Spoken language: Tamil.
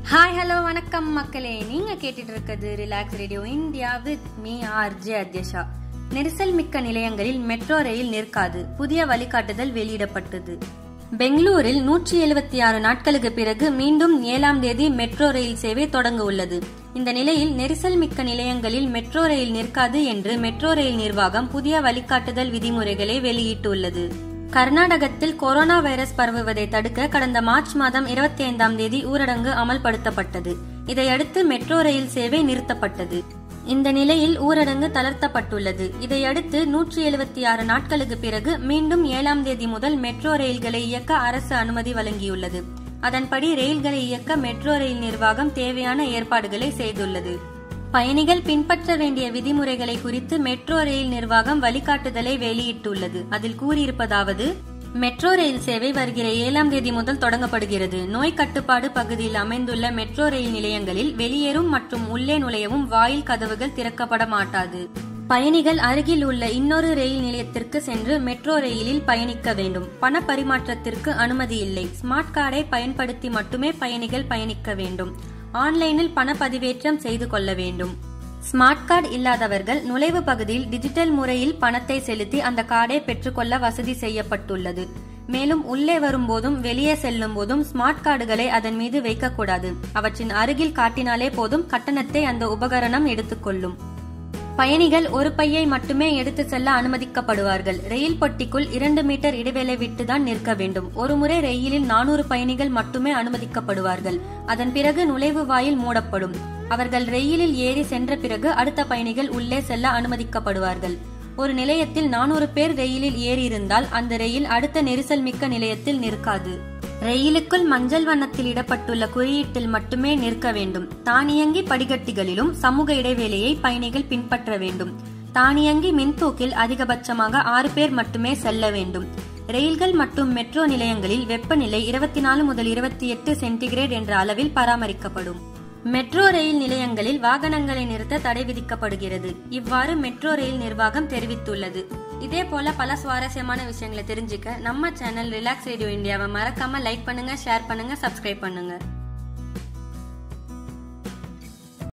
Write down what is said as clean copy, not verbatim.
ஹாய் ஹலோ வணக்கம் மக்களே, நீங்க கேட்டுட்டு இருக்கிறது relax radio India with me RJ Adyasha. நெரிசல் மிக்க நிலையங்களில் மெட்ரோ ரயில் நிற்காது, புதிய வழிகாட்டுதல் வெளியிடப்பட்டது. பெங்களூரில் 176 நாட்களுக்கு பிறகு மீண்டும் 7ஆம் தேதி மெட்ரோ ரயில் சேவை தொடங்க உள்ளது. இந்த நிலையில் நெரிசல் மிக்க நிலையங்களில் மெட்ரோ ரயில் நிற்காது என்று மெட்ரோ ரயில் நிர்வாகம் புதிய வழிகாட்டுதல் விதிமுறைகளை வெளியிட்டுள்ளது. கர்நாடகத்தில் கொரோனா வைரஸ் பரவுவதை தடுக்க கடந்த மார்ச் மாதம் 25ஆம் தேதி ஊரடங்கு அமல்படுத்தப்பட்டது. இதையடுத்து மெட்ரோ ரயில் சேவை நிறுத்தப்பட்டது. இந்த நிலையில் ஊரடங்கு தளர்த்தப்பட்டுள்ளது. இதையடுத்து 176 நாட்களுக்கு பிறகு மீண்டும் 7ஆம் தேதி முதல் மெட்ரோ ரயில்களை இயக்க அரசு அனுமதி வழங்கியுள்ளது. அதன்படி ரயில்களை இயக்க மெட்ரோ ரயில் நிர்வாகம் தேவையான ஏற்பாடுகளை செய்துள்ளது. பயணிகள் பின்பற்ற வேண்டிய விதிமுறைகளை குறித்து மெட்ரோ ரயில் நிர்வாகம் வழிகாட்டுதலை வெளியிட்டுள்ளது. அதில் கூறியிருப்பதாவது: மெட்ரோ ரயில் சேவை வருகிற 7ஆம் தேதி முதல் தொடங்கப்படுகிறது. நோய் கட்டுப்பாடு பகுதியில் அமைந்துள்ள மெட்ரோ ரயில் நிலையங்களில் வெளியேறும் மற்றும் உள்ளே நுழையவும் வாயில் கதவுகள் திறக்கப்பட மாட்டாது. பயணிகள் அருகில் உள்ள இன்னொரு ரயில் நிலையத்திற்கு சென்று மெட்ரோ ரயிலில் பயணிக்க வேண்டும். பண பரிமாற்றத்திற்கு அனுமதி இல்லை. ஸ்மார்ட் கார்டை பயன்படுத்தி மட்டுமே பயணிகள் பயணிக்க வேண்டும். ஆன்லைனில் பண பதிவேற்றம் செய்து கொள்ள வேண்டும். ஸ்மார்ட் கார்டு இல்லாதவர்கள் நுழைவு பகுதியில் டிஜிட்டல் முறையில் பணத்தை செலுத்தி அந்த கார்டை பெற்றுக்கொள்ள வசதி செய்யப்பட்டுள்ளது. மேலும் உள்ளே வரும்போதும் வெளியே செல்லும் போதும் ஸ்மார்ட் கார்டுகளை அதன் மீது வைக்கக்கூடாது. அவற்றின் அருகில் காட்டினாலே போதும், கட்டணத்தை அந்த உபகரணம் எடுத்துக்கொள்ளும். பயணிகள் ஒரு பையை மட்டுமே எடுத்து செல்ல அனுமதிக்கப்படுவார்கள். ரயில் பெட்டிக்குள் 2 மீட்டர் இடைவேளை விட்டுதான் நிற்க வேண்டும். ஒருமுறை ரயிலில் 400 பயணிகள் மட்டுமே அனுமதிக்கப்படுவார்கள். அதன் பிறகு நுழைவு வாயில் மூடப்படும். அவர்கள் ரயிலில் ஏறி சென்ற பிறகு அடுத்த பயணிகள் உள்ளே செல்ல அனுமதிக்கப்படுவார்கள். ஒரு நிலையத்தில் 400 பேர் ரயிலில் ஏறி இருந்தால் அந்த ரயில் அடுத்த நெரிசல் மிக்க நிலையத்தில் நிற்காது. ரயிலுக்குள் மஞ்சள் வண்ணத்தில் இடப்பட்டுள்ள குறியீட்டில் மட்டுமே நிற்க வேண்டும். தானியங்கி படிக்கட்டுகளிலும் சமூக இடைவேளையை பயணிகள் பின்பற்ற வேண்டும். தானியங்கி மின்தூக்கில் அதிகபட்சமாக 6 பேர் மட்டுமே செல்ல வேண்டும். ரயில்கள் மற்றும் மெட்ரோ நிலையங்களில் வெப்பநிலை 24 முதல் 28 சென்டிகிரேட் என்ற அளவில் பராமரிக்கப்படும். மெட்ரோ ரயில் நிலையங்களில் வாகனங்களை நிறுத்த தடை விதிக்கப்படுகிறது. இவ்வாறு மெட்ரோ ரயில் நிர்வாகம் தெரிவித்துள்ளது. இதே போல பல சுவாரஸ்யமான விஷயங்களை தெரிஞ்சுக்க நம்ம சேனல் ரிலாக்ஸ் ரேடியோ இந்தியாவை மறக்காம லைக் பண்ணுங்க, ஷேர் பண்ணுங்க, சப்ஸ்கிரைப் பண்ணுங்க.